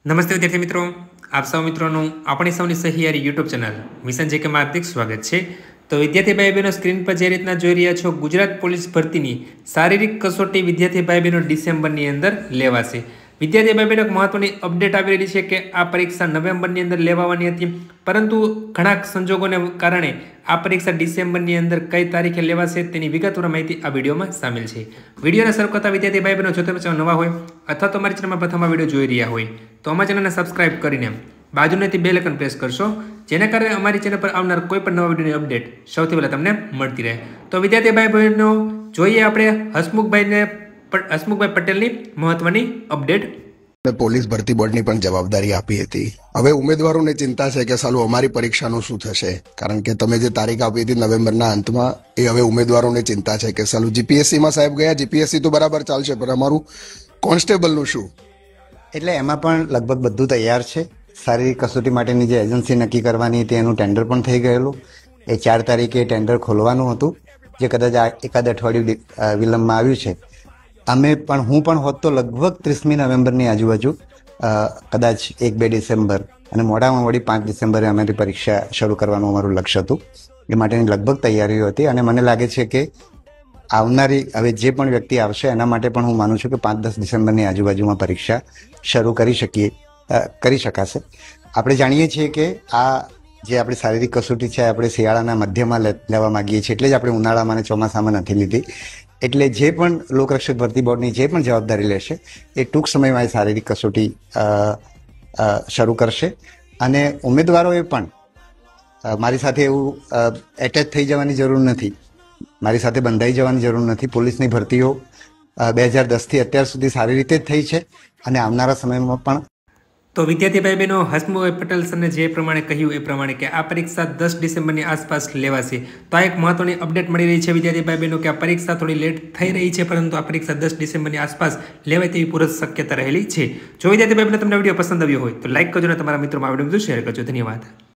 નમસ્તે વિદ્યાર્થી મિત્રો, આપ સૌ મિત્રોનું આપણી સૌની સહિયારી યુટ્યુબ ચેનલ મિશન જેકેમાં હાર્દિક સ્વાગત છે। તો વિદ્યાર્થી ભાઈ બહેનો સ્ક્રીન પર જે રીતના જોઈ રહ્યા છો, ગુજરાત પોલીસ ભરતીની શારીરિક કસોટી વિદ્યાર્થી ભાઈ બહેનો ડિસેમ્બરની અંદર લેવાશે। વિદ્યાર્થી ભાઈ બહેનો મહત્વની અપડેટ આવી રહી છે કે આ પરીક્ષા નવેમ્બરની અંદર લેવાની હતી, પરંતુ ઘણા સંજોગોને કારણે આ પરીક્ષા ડિસેમ્બરની અંદર કઈ તારીખે લેવાશે તેની વિગતવાર માહિતી આ વિડીયોમાં સામેલ છે। વિડીયોને શરૂ કરતા વિદ્યાર્થી ભાઈ બહેનો જો તમે નવા હોય અથવા તો અમારી ચેનલમાં પ્રથમ વિડીયો જોઈ રહ્યા હોય તો અમારી ચેનલને સબસ્ક્રાઇબ કરીને બાજુનેથી બેલ આઇકન પ્રેસ કરશો, જેના કારણે અમારી ચેનલ પર આવનાર કોઈ પણ નવા વિડીયોની અપડેટ સૌથી પહેલાં તમને મળતી રહે। તો વિદ્યાર્થી ભાઈ બહેનો જોઈએ આપણે હસમુખભાઈ પટેલની મહત્વની અપડેટ। પોલીસ ભરતી બોર્ડની પણ જવાબદારી આપી હતી। હવે ઉમેદવારોને ચિંતા છે કે સાલું અમારી પરીક્ષાનું શું થશે, કારણ કે તમે જે તારીખ આપી હતી નવેમ્બરના અંતમાં, એ હવે ઉમેદવારોને ચિંતા છે કે સાલું જીપીએસસીમાં સાહેબ ગયા, જીપીએસસી તો બરાબર ચાલશે પણ અમારું કોન્સ્ટેબલનું શું? એટલે એમાં પણ લગભગ બધું તૈયાર છે। શારીરિક કસોટી માટેની જે એજન્સી નક્કી કરવાની હતી એનું ટેન્ડર પણ થઈ ગયેલું। એ 4 તારીખે ટેન્ડર ખોલવાનું હતું, જે કદાચ એકાદ અઠવાડિયું વિલંબમાં આવ્યું છે। હું પણ હોત તો લગભગ 30મી નવેમ્બરની આજુબાજુ, કદાચ 1-2 ડિસેમ્બર અને મોડામાં મોડી 5 ડિસેમ્બરે અમારી પરીક્ષા શરૂ કરવાનું અમારું લક્ષ્ય હતું। એ માટેની લગભગ તૈયારીઓ હતી અને મને લાગે છે કે આવનારી હવે જે પણ વ્યક્તિ આવશે એના માટે પણ હું માનું છું કે 5-10 ડિસેમ્બરની આજુબાજુમાં પરીક્ષા શરૂ કરી શકાશે। આપણે જાણીએ છીએ કે આ જે આપણી શારીરિક કસોટી છે આપણે શિયાળાના મધ્યમાં લેવા માગીએ છીએ, એટલે જ આપણે ઉનાળામાં અને ચોમાસામાં નથી લીધી। એટલે જે પણ લોકરક્ષક ભરતી બોર્ડની જે પણ જવાબદારી લેશે એ ટૂંક સમયમાં એ શારીરિક કસોટી શરૂ કરશે। અને ઉમેદવારોએ પણ મારી સાથે એવું એટેચ થઈ જવાની જરૂર નથી, મારી સાથે બંધાઈ જવાની જરૂર નથી। પોલીસની ભરતીઓ 2010થી અત્યાર સુધી સારી રીતે જ થઈ છે અને આવનારા સમયમાં પણ। તો વિદ્યાર્થી ભાઈ બહેનો, હસમુખભાઈ પટેલ સરને જે પ્રમાણે કહ્યું એ પ્રમાણે કે આ પરીક્ષા 10 ડિસેમ્બરની આસપાસ લેવાશે। તો આ એક મહત્વની અપડેટ મળી રહી છે વિદ્યાર્થી ભાઈ બહેનો કે આ પરીક્ષા થોડી લેટ થઈ રહી છે, પરંતુ આ પરીક્ષા 10 ડિસેમ્બરની આસપાસ લેવાય તેવી પૂરત શક્યતા રહેલી છે। જો વિદ્યાર્થી ભાઈ બહેનો તમને વિડીયો પસંદ આવ્યો હોય તો લાઈક કરજો અને તમારા મિત્રોમાં આ વિડીયો શેર કરજો। ધન્યવાદ।